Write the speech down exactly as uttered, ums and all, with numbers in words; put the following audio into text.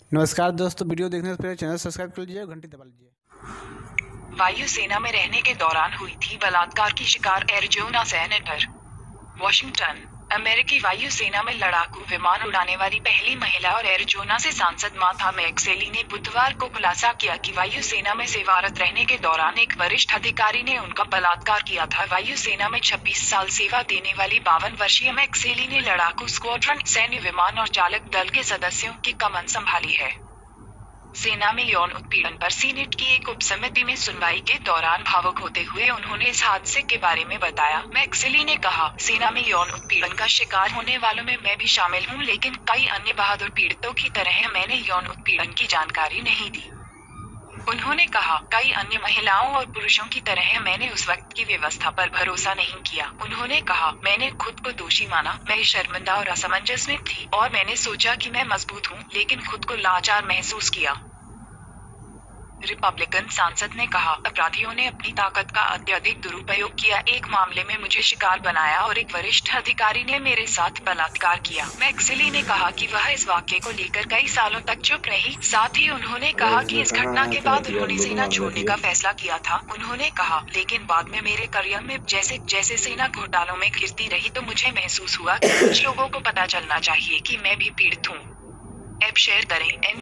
नमस्कार दोस्तों, वीडियो देखने से पहले चैनल सब्सक्राइब कर लीजिए और घंटी दबा लीजिए। वायुसेना में रहने के दौरान हुई थी बलात्कार की शिकार एरिजोना सेनेटर। वॉशिंगटन। अमेरिकी वायुसेना में लड़ाकू विमान उड़ाने वाली पहली महिला और एरिजोना से सांसद मार्था मैक्सेली ने बुधवार को खुलासा किया कि वायुसेना में सेवारत रहने के दौरान एक वरिष्ठ अधिकारी ने उनका बलात्कार किया था। वायुसेना में छब्बीस साल सेवा देने वाली बावन वर्षीय मैक्सेली ने लड़ाकू स्क्वाड्रन, सैन्य विमान और चालक दल के सदस्यों की कमान संभाली है। सेना में यौन उत्पीड़न पर सीनेट की एक उपसमिति में सुनवाई के दौरान भावुक होते हुए उन्होंने इस हादसे के बारे में बताया। मैक्सेली ने कहा, सेना में यौन उत्पीड़न का शिकार होने वालों में मैं भी शामिल हूं, लेकिन कई अन्य बहादुर पीड़ितों की तरह मैंने यौन उत्पीड़न की जानकारी नहीं दी। उन्होंने कहा, कई अन्य महिलाओं और पुरुषों की तरह मैंने उस वक्त की व्यवस्था पर भरोसा नहीं किया। उन्होंने कहा, मैंने खुद को दोषी माना, मैं शर्मिंदा और असमंजस में थी और मैंने सोचा कि मैं मजबूत हूं, लेकिन खुद को लाचार महसूस किया। रिपब्लिकन सांसद ने कहा, अपराधियों ने अपनी ताकत का अत्यधिक दुरुपयोग किया। एक मामले में मुझे शिकार बनाया और एक वरिष्ठ अधिकारी ने मेरे साथ बलात्कार किया। मैक्सेली ने कहा कि वह इस वाक्य को लेकर कई सालों तक चुप रही। साथ ही उन्होंने कहा कि इस घटना के बाद उन्होंने सेना छोड़ने का फैसला किया था। उन्होंने कहा, लेकिन बाद में मेरे करियर में जैसे जैसे सेना घोटालों में घिरती रही तो मुझे महसूस हुआ कि कुछ लोगों को पता चलना चाहिए कि मैं भी पीड़ित हूँ। ऐप शेयर करें।